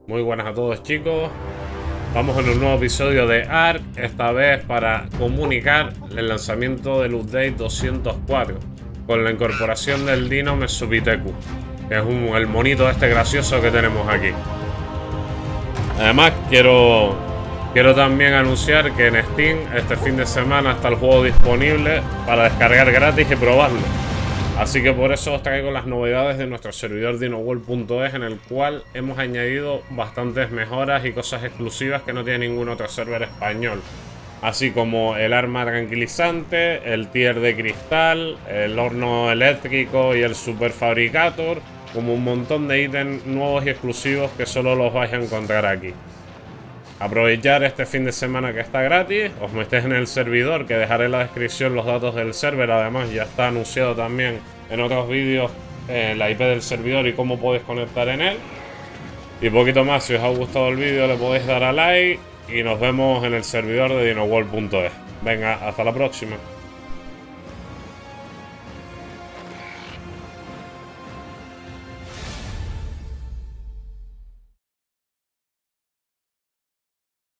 Muy buenas a todos, chicos. Vamos en un nuevo episodio de ARK, esta vez para comunicar el lanzamiento del update 204 con la incorporación del Dino Mesopithecus, que es el monito este gracioso que tenemos aquí. Además, quiero también anunciar que en Steam este fin de semana está el juego disponible para descargar gratis y probarlo. Así que por eso os traigo las novedades de nuestro servidor dinoworld.es, en el cual hemos añadido bastantes mejoras y cosas exclusivas que no tiene ningún otro server español. Así como el arma tranquilizante, el tier de cristal, el horno eléctrico y el super fabricator, como un montón de ítems nuevos y exclusivos que solo los vais a encontrar aquí. Aprovechar este fin de semana que está gratis, os metéis en el servidor, que dejaré en la descripción los datos del server. Además ya está anunciado también en otros vídeos la IP del servidor y cómo podéis conectar en él. Y poquito más, si os ha gustado el vídeo le podéis dar a like y nos vemos en el servidor de dinoworld.es. Venga, hasta la próxima.